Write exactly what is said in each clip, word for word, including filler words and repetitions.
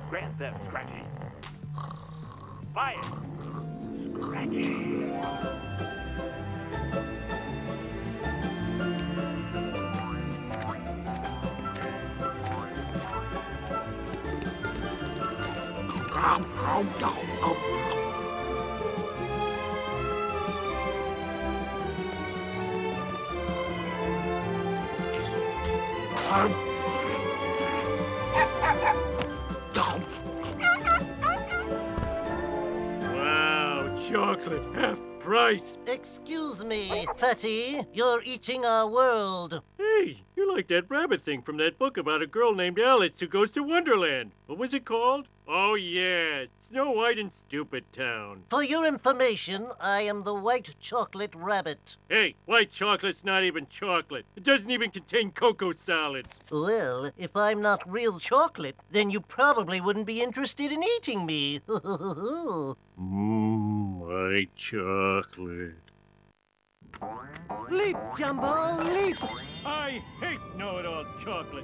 Grand Theft Scratchy. Fire! Scratchy! Wow, chocolate, half price. Excuse me, Fatty. You're eating our world. Hey, you like that rabbit thing from that book about a girl named Alice who goes to Wonderland. What was it called? Oh, yeah, Snow White and Stupid Town. For your information, I am the white chocolate rabbit. Hey, white chocolate's not even chocolate. It doesn't even contain cocoa solids. Well, if I'm not real chocolate, then you probably wouldn't be interested in eating me. Mmm, white chocolate. Leap, Jumbo, leap! I hate know-it-all chocolate.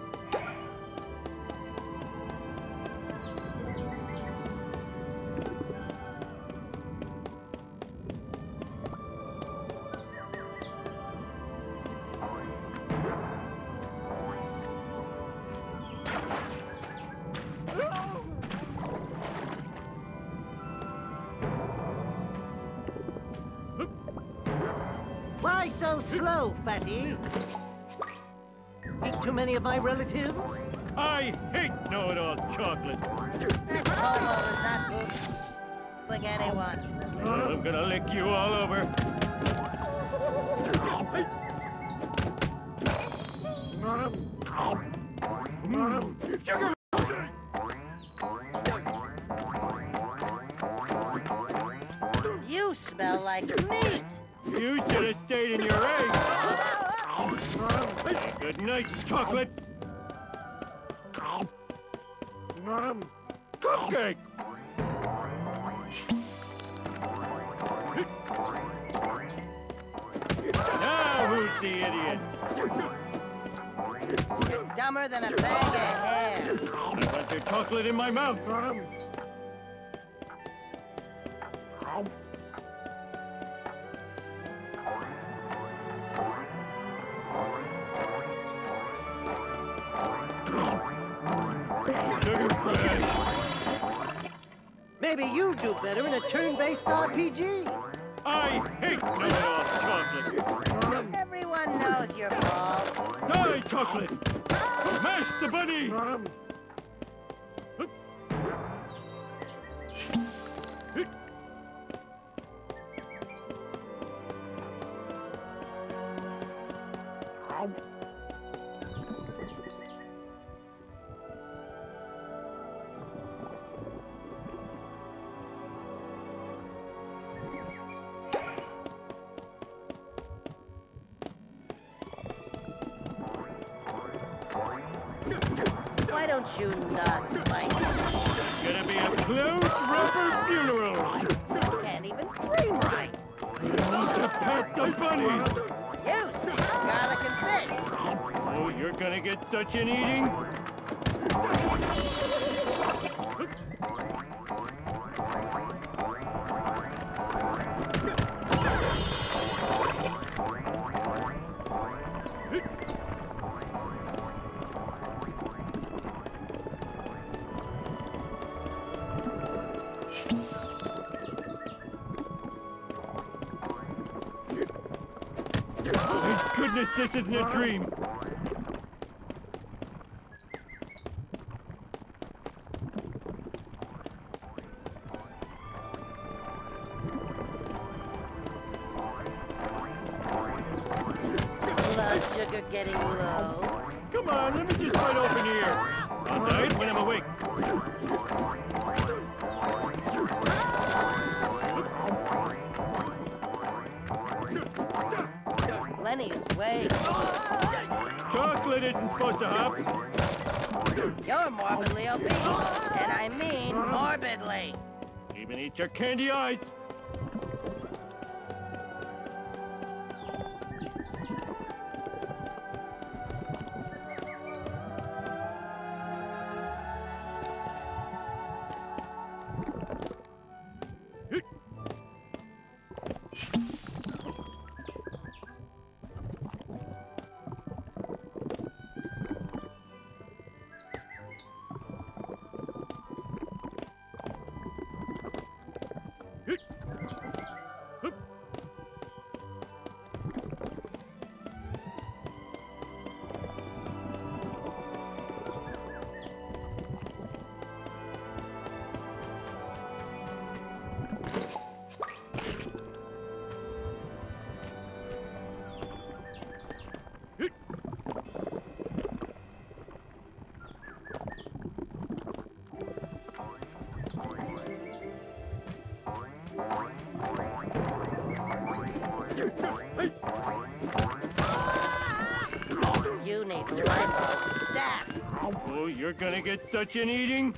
Why so slow, Fatty? Eat too many of my relatives? I hate know-it-all chocolate. Homo is not like anyone. I'm gonna lick you all over. You smell like meat. You should have stayed in your egg. Good night, chocolate. Cupcake. Now who's the idiot? You're dumber than a bag of hair. I want your chocolate in my mouth. Sugar crash. Maybe you do better in a turn-based R P G. I hate know-it-all chocolate. Everyone knows you're bald. Die, chocolate. Smash the bunny. Why don't you not fight? It's gonna be a closed rubber funeral. Can't even scream right. You need to pat the bunny. You speak garlic and fish. Oh, you're gonna get such an eating. Thank goodness this isn't a dream. Blood sugar getting low. Come on, let me just bite open here. I'll die when I'm awake. Lenny's way. Chocolate isn't supposed to hop. You're morbidly obese. And I mean morbidly. Even eat your candy eyes. Need lipo. Staff. Oh, you're gonna get such an eating?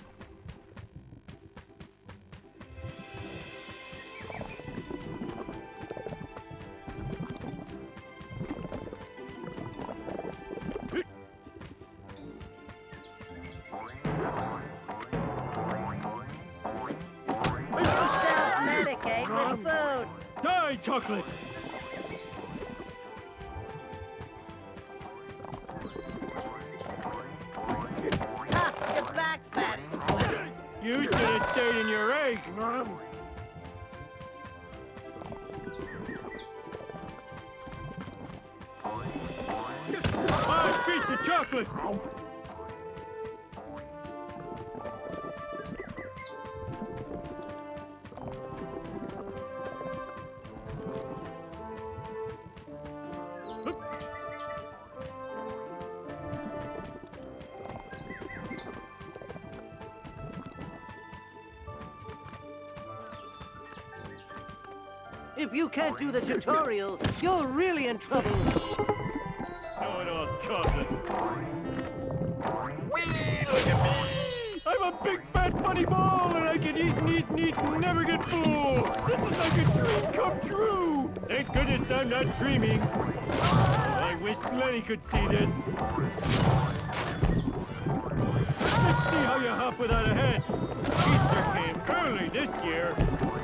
Self-medicate with food. Die, chocolate! Ha! You're back, Fatty. You should have stayed in your egg, Mom. I beat the chocolate! If you can't do the tutorial, you're really in trouble. Know-it-all chocolate. Whee! Look at me! I'm a big fat funny ball, and I can eat and eat and eat and never get full. This is like a dream come true. Thank goodness I'm not dreaming. I wish Lenny could see this. Let's see how you hop without a hat. Easter came early this year.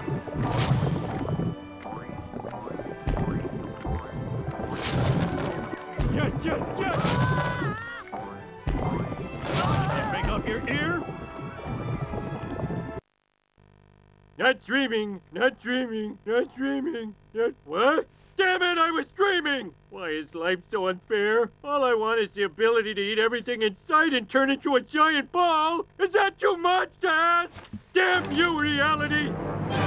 Yes, yes, yes! Did you break off your ear? Not dreaming, not dreaming, not dreaming, not... What? Damn it, I was dreaming! Why is life so unfair? All I want is the ability to eat everything in sight and turn into a giant ball! Is that too much to ask? Damn you, reality!